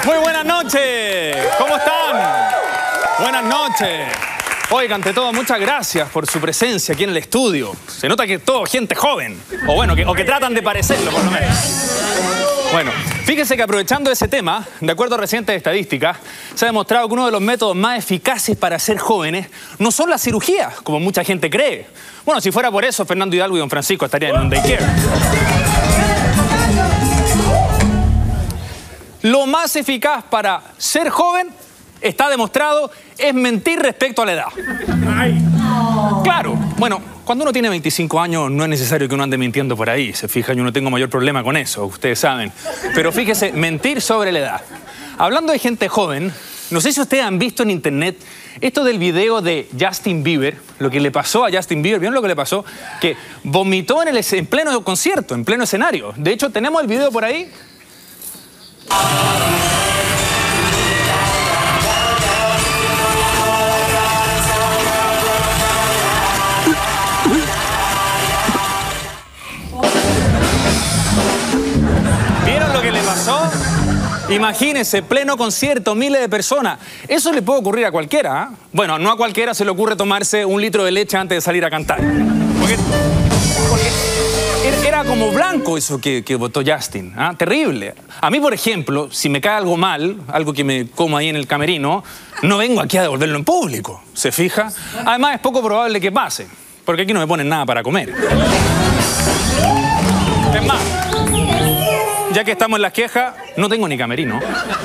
Muy buenas noches. ¿Cómo están? Buenas noches. Oigan, ante todo, muchas gracias por su presencia aquí en el estudio. Se nota que todo gente joven. O bueno, que tratan de parecerlo, por lo menos. Bueno, fíjense que aprovechando ese tema, de acuerdo a recientes estadísticas, se ha demostrado que uno de los métodos más eficaces para ser jóvenes no son las cirugías, como mucha gente cree. Bueno, si fuera por eso, Fernando Hidalgo y don Francisco estarían en un daycare. Lo más eficaz para ser joven, está demostrado, es mentir respecto a la edad. Claro, bueno, cuando uno tiene 25 años no es necesario que uno ande mintiendo por ahí. Se fijan, yo no tengo mayor problema con eso, ustedes saben. Pero fíjese, mentir sobre la edad. Hablando de gente joven, no sé si ustedes han visto en internet esto del video de Justin Bieber, lo que le pasó a Justin Bieber. ¿Vieron lo que le pasó? Que vomitó en pleno concierto, en pleno escenario. De hecho, tenemos el video por ahí. ¿Vieron lo que le pasó? Imagínense, pleno concierto, miles de personas. Eso le puede ocurrir a cualquiera, ¿eh? Bueno, no a cualquiera se le ocurre tomarse 1 litro de leche antes de salir a cantar. Porque era como blanco eso que votó Justin, ¿eh? Terrible. A mí, por ejemplo, si me cae algo mal, algo que me como ahí en el camerino, no vengo aquí a devolverlo en público, ¿se fija? Además, es poco probable que pase, porque aquí no me ponen nada para comer. Es más, ya que estamos en las quejas, no tengo ni camerino.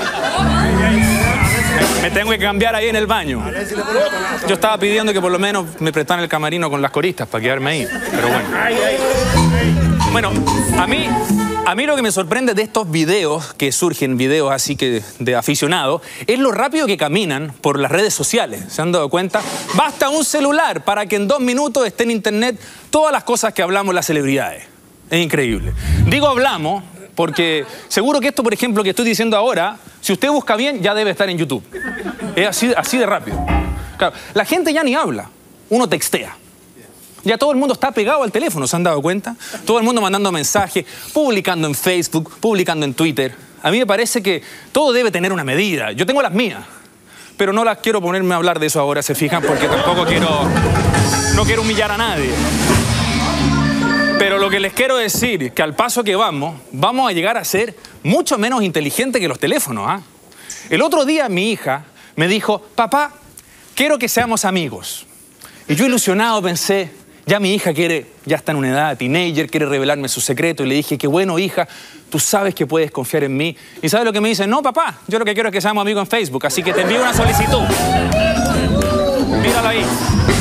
Me tengo que cambiar ahí en el baño. Yo estaba pidiendo que por lo menos me prestaran el camerino con las coristas para quedarme ahí. Pero bueno. Bueno, a mí lo que me sorprende de estos videos, que surgen videos así que de aficionados, es lo rápido que caminan por las redes sociales. ¿Se han dado cuenta? Basta un celular para que en 2 minutos esté en internet todas las cosas que hablamos las celebridades. Es increíble. Digo hablamos porque seguro que esto, por ejemplo, que estoy diciendo ahora, si usted busca bien, ya debe estar en YouTube. Es así de rápido. Claro, la gente ya ni habla, uno textea. Ya todo el mundo está pegado al teléfono, ¿se han dado cuenta? Todo el mundo mandando mensajes, publicando en Facebook, publicando en Twitter. A mí me parece que todo debe tener una medida. Yo tengo las mías, pero no las quiero ponerme a hablar de eso ahora, ¿se fijan? Porque tampoco no quiero humillar a nadie. Pero lo que les quiero decir es que al paso que vamos a llegar a ser mucho menos inteligentes que los teléfonos, ¿ah? El otro día mi hija me dijo, papá, quiero que seamos amigos. Y yo ilusionado pensé, ya mi hija ya está en una edad teenager, quiere revelarme su secreto. Y le dije, qué bueno, hija, tú sabes que puedes confiar en mí. ¿Y sabes lo que me dice? No, papá, yo lo que quiero es que seamos amigos en Facebook, así que te envío una solicitud. Míralo ahí.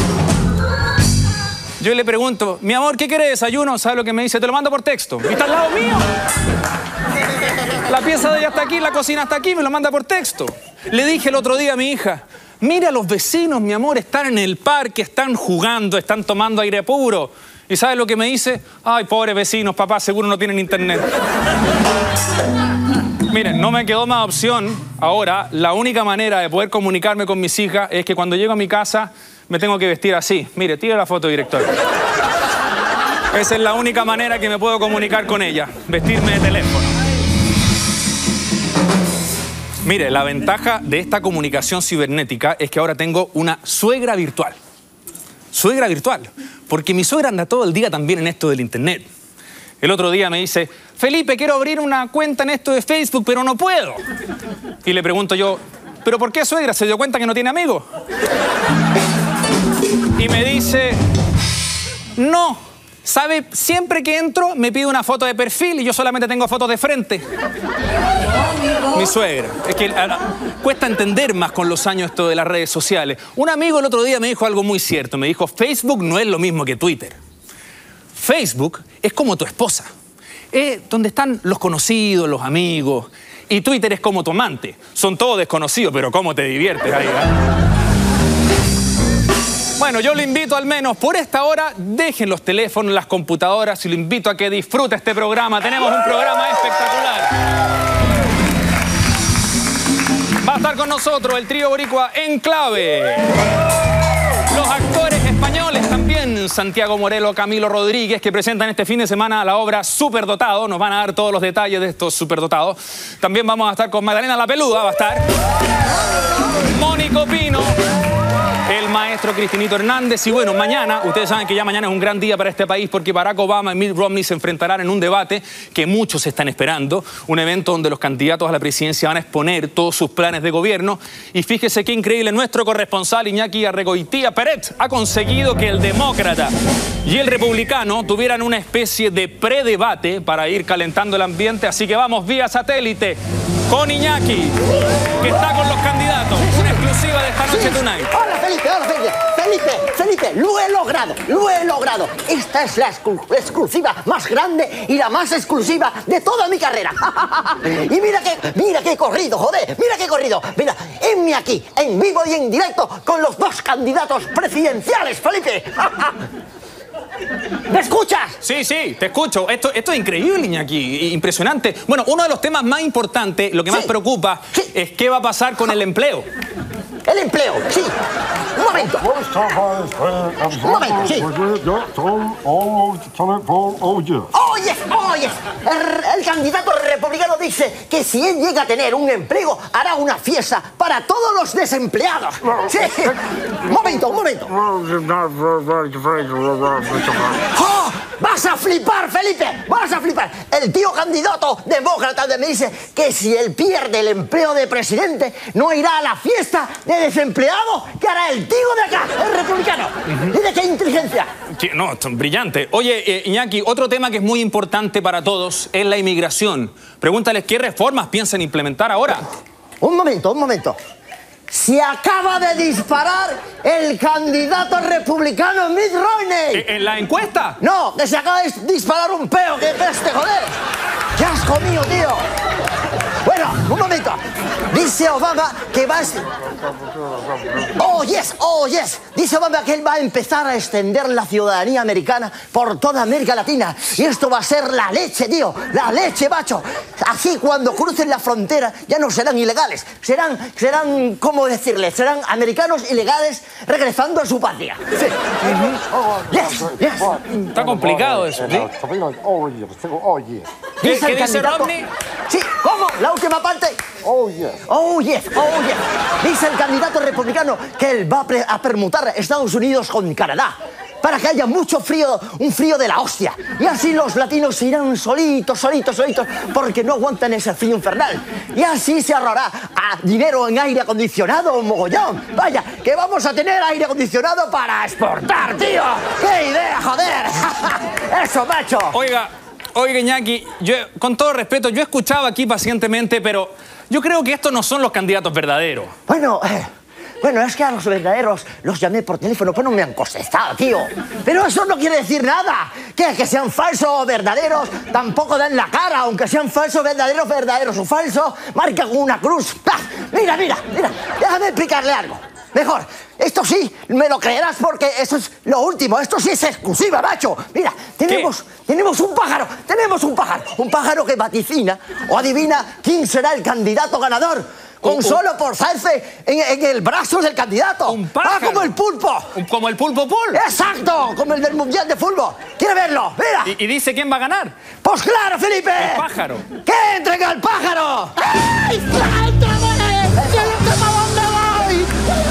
Yo le pregunto, mi amor, ¿qué quiere de desayuno? ¿Sabe lo que me dice? Te lo mando por texto. Y está al lado mío. La pieza de ella está aquí, la cocina está aquí, me lo manda por texto. Le dije el otro día a mi hija, mira, los vecinos, mi amor, están en el parque, están jugando, están tomando aire puro. ¿Y sabe lo que me dice? Ay, pobres vecinos, papá, seguro no tienen internet. Miren, no me quedó más opción. Ahora, la única manera de poder comunicarme con mis hijas es que cuando llego a mi casa me tengo que vestir así. Mire, tire la foto, director. Esa es la única manera que me puedo comunicar con ella, vestirme de teléfono. Mire, la ventaja de esta comunicación cibernética es que ahora tengo una suegra virtual. Suegra virtual. Porque mi suegra anda todo el día también en esto del internet. El otro día me dice, Felipe, quiero abrir una cuenta en esto de Facebook, pero no puedo. Y le pregunto yo, ¿pero por qué, suegra? ¿Se dio cuenta que no tiene amigos? Y me dice, no, ¿sabe? Siempre que entro me pide una foto de perfil y yo solamente tengo fotos de frente. Mi suegra. Es que cuesta entender más con los años esto de las redes sociales. Un amigo el otro día me dijo algo muy cierto. Me dijo, Facebook no es lo mismo que Twitter. Facebook es como tu esposa. Es donde están los conocidos, los amigos. Y Twitter es como tu amante. Son todos desconocidos, pero cómo te diviertes ahí, ¿eh? Bueno, yo lo invito al menos por esta hora, dejen los teléfonos, las computadoras y lo invito a que disfrute este programa. Tenemos un programa espectacular. Va a estar con nosotros el trío boricua Enclave. Los actores españoles también, Santiago Morelo, Camilo Rodríguez, que presentan este fin de semana la obra Superdotado. Nos van a dar todos los detalles de estos superdotados. También vamos a estar con Magdalena La Peluda, va a estar Mónico Pino, el maestro Cristinito Hernández. Y bueno, mañana, ustedes saben que ya mañana es un gran día para este país porque Barack Obama y Mitt Romney se enfrentarán en un debate que muchos están esperando. Un evento donde los candidatos a la presidencia van a exponer todos sus planes de gobierno. Y fíjese qué increíble, nuestro corresponsal Iñaki Arregoitía Peret ha conseguido que el demócrata y el republicano tuvieran una especie de predebate para ir calentando el ambiente. Así que vamos vía satélite con Iñaki, que está con los candidatos. Una exclusiva de esta noche Tonight. Hola Felipe, Felipe, lo he logrado. Esta es la exclusiva más grande y la más exclusiva de toda mi carrera. Y mira qué corrido, joder, Mira, enme aquí, en vivo y en directo, con los dos candidatos presidenciales, Felipe. ¿Me escuchas? Sí, te escucho. Esto es increíble, Iñaki, impresionante. Bueno, uno de los temas más importantes, lo que más preocupa, es qué va a pasar con el empleo. El empleo, sí. Un momento, sí. Oye. El candidato republicano dice que si él llega a tener un empleo, hará una fiesta para todos los desempleados. Sí. Un momento. ¡Oh! ¡Vas a flipar, Felipe! ¡Vas a flipar! El tío candidato demócrata me dice que si él pierde el empleo de presidente, no irá a la fiesta de desempleado que hará el tío de acá, el republicano. ¿Y de qué inteligencia? No, esto es brillante. Oye, Iñaki, otro tema que es muy importante para todos es la inmigración. Pregúntales qué reformas piensan implementar ahora. Un momento. Se acaba de disparar el candidato republicano Mitt Romney. ¿En la encuesta? No, que se acaba de disparar un peo. ¡Qué peste, joder! ¡Qué asco mío, tío! Bueno, un momento. Dice Obama que va a... Oh, yes. Dice Obama que él va a empezar a extender la ciudadanía americana por toda América Latina. Y esto va a ser la leche, tío. La leche, macho. Así cuando crucen la frontera ya no serán ilegales. Serán, ¿cómo decirles? Serán americanos ilegales regresando a su patria. Sí. Yes. Está complicado eso, ¿sí? ¿Qué dice Romney? Sí, ¿cómo? La última parte. Oh, yes. Dice el candidato republicano que él va a permutar Estados Unidos con Canadá para que haya mucho frío, un frío de la hostia. Y así los latinos se irán solitos, porque no aguantan ese frío infernal. Y así se ahorrará dinero en aire acondicionado, un mogollón. Vaya, que vamos a tener aire acondicionado para exportar, tío. ¡Qué idea, joder! Eso, macho. Oiga, Iñaki, yo, con todo respeto, yo escuchaba aquí pacientemente, pero yo creo que estos no son los candidatos verdaderos. Bueno, es que a los verdaderos los llamé por teléfono, pero no me han contestado, tío. Pero eso no quiere decir nada. Que sean falsos o verdaderos, tampoco dan la cara. Aunque sean falsos, verdaderos o falsos, marcan una cruz. ¡Ah! Mira, déjame explicarle algo. Mejor, esto sí, me lo creerás porque eso es lo último. Esto sí es exclusiva, macho. Mira, tenemos un pájaro. Un pájaro que vaticina o adivina quién será el candidato ganador. Con solo posarse en el brazo del candidato. Un pájaro. Como el pulpo. ¿Como el pulpo Pool? Exacto, como el del Mundial de Fútbol. ¿Quiere verlo? Mira. ¿Y dice quién va a ganar? Pues claro, Felipe. El pájaro. ¡Que entregue al pájaro! ¡Ay, suéltame! ¡Que no sé para dónde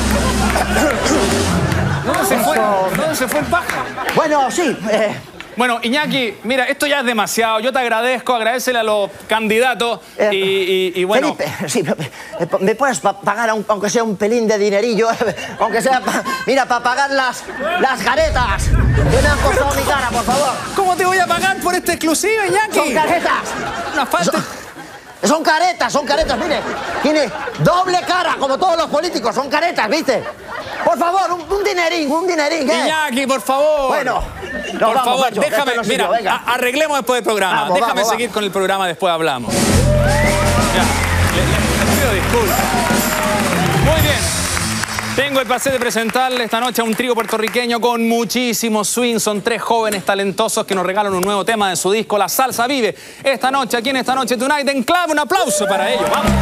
voy! ¿Dónde se fue el pájaro? Bueno, sí. Bueno, Iñaki, mira, esto ya es demasiado. Yo te agradezco, agradecele a los candidatos y bueno... Felipe, sí, ¿me puedes pagar aunque sea un pelín de dinerillo? Aunque sea, mira, para pagar las caretas que me han costado mi cara, por favor. ¿Cómo te voy a pagar por esta exclusiva, Iñaki? Son caretas. Una falta... Son caretas, mire. Tiene doble cara, como todos los políticos. Son caretas, ¿viste? Por favor, un dinerín, ¿eh? Iñaki, por favor. Bueno, por favor, macho, déjame, mira, arreglemos después del programa. Déjame seguir con el programa, después hablamos. Ya, le pido disculpas. Muy bien. Tengo el placer de presentarle esta noche a un trío puertorriqueño con muchísimo swing. Son 3 jóvenes talentosos que nos regalan un nuevo tema de su disco, La Salsa Vive. Esta noche, aquí en Esta Noche Tonight, en clave, un aplauso para ellos. ¡Vamos!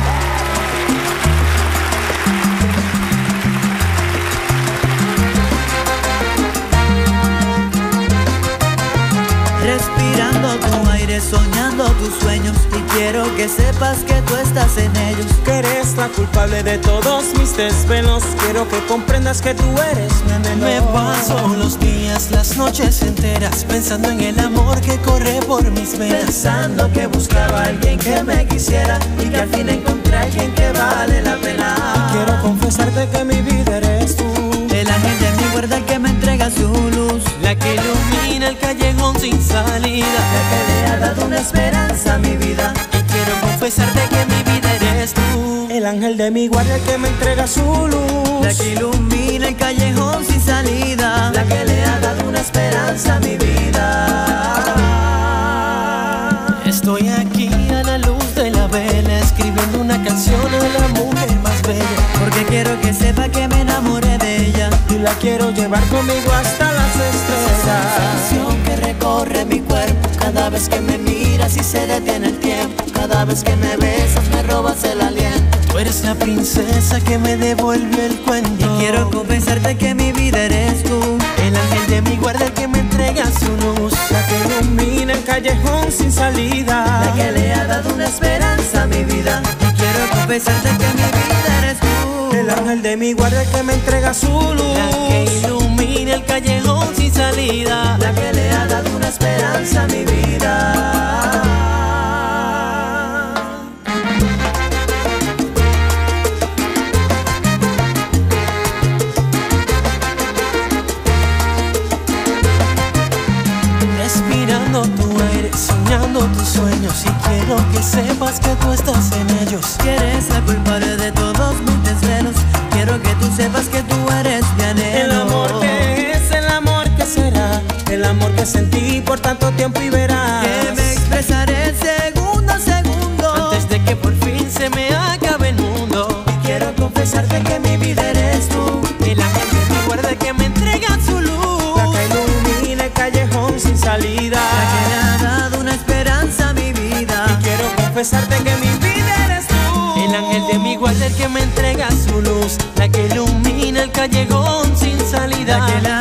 respirando tu aire, soñando tus sueños, y quiero que sepas que tú estás en ellos. Que eres la culpable de todos mis desvelos. Quiero que comprendas que tú eres mi anhelo. Me paso los días, las noches enteras pensando en el amor que corre por mis venas, Pensando que buscaba a alguien que me quisiera y que al fin encontré a alguien que vale la pena. Quiero confesarte que mi vida eres tú. El ángel de mi guarda, el que me entrega su luz, la que ilumina el callejón sin salida, la que le ha dado una esperanza a mi vida. y quiero confesarte que mi vida eres tú. El ángel de mi guardia, el que me entrega su luz, La que ilumina el callejón sin salida, la que le ha dado una esperanza a mi vida. Estoy aquí a la luz de la vela, escribiendo una canción a la mujer más bella, Porque quiero que sepa que me enamoré de ella, y la quiero llevar conmigo hasta las estrellas. sensación que recorre mi cuerpo cada vez que me miras y se detiene el tiempo. Cada vez que me besas me robas el aliento. tú eres la princesa que me devolvió el cuento. Y quiero confesarte que mi vida eres tú. El ángel de mi guarda, el que me entrega su luz, La que ilumina el callejón sin salida, La que le ha dado una esperanza a mi vida. Y quiero confesarte que mi vida eres tú. el ángel de mi guardia, el que me entrega su luz, la que ilumina el callejón sin salida, La que le ha dado una esperanza a mi vida. respirando tu aire, soñando tus sueños, y quiero que sepas que tú estás en ellos. Que eres la culpable de todos mis desvelos. Quiero que tú sepas que tú eres mi anhelo. el amor que es, el amor que será, el amor que sentí por tanto tiempo y verás Que me expresaré segundo a segundo Antes de que por fin se me acabe el mundo. Y quiero confesarte que mi vida eres tú. El ángel de mi guarda, el que me entrega su luz, la que ilumina el callejón sin salida, La que le ha dado una esperanza a mi vida. y quiero confesarte que mi vida eres tú. el ángel de mi guarda, el que me entrega su luz, la que ilumina el callejón sin salida, La que le ha